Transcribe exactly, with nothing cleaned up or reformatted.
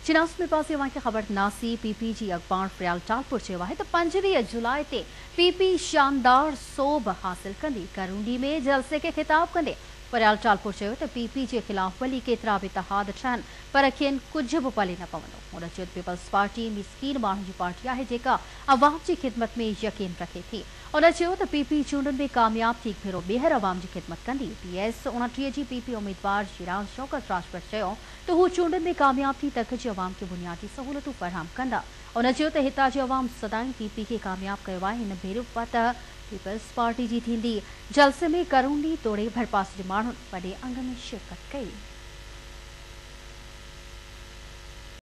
चिनास में पास की खबर नासी पीपीजी अखबार फ्रियाल टालपुर चयो आहे त पंजवीह जुलाई ते पीपी शानदार सोभ हासिल कंदी। करूंडी में जलसे के खिताब कंदे फ्रियाल टालपुर चयो त पीपी जे खिलाफ भली केतिरा बि इतिहाद ठहनि पर खेनि कुझ बि पले न पवंदो। हुन चयो त पीपल्स पार्टी मिसकीन माण्हुनि जी पार्टी आहे जेका अवाम जी ख़िदमत में यकीन रखे थी। हुन चयो त पीपी चूंडनि में कामयाब थी भेरो ॿीहर अवाम जी ख़िदमत कंदी। पीएस उणटीह जी पीपी उम्मीदवार शिराज शौकत राजपूत चयो त हू चूंडनि में कामयाब थी तक जी अवाम खे बुनियादी सहूलतूं फराहम कंदा। हुन चयो त हितां जी अवाम सदाईं पीपी खे कामयाब कयो आहे। हिन भेरो पत पीपल्स पार्टी जी थींदी। जलसे में करूंडी तोड़े भरपास जे माण्हुनि वॾे अंग में शिरकत कई।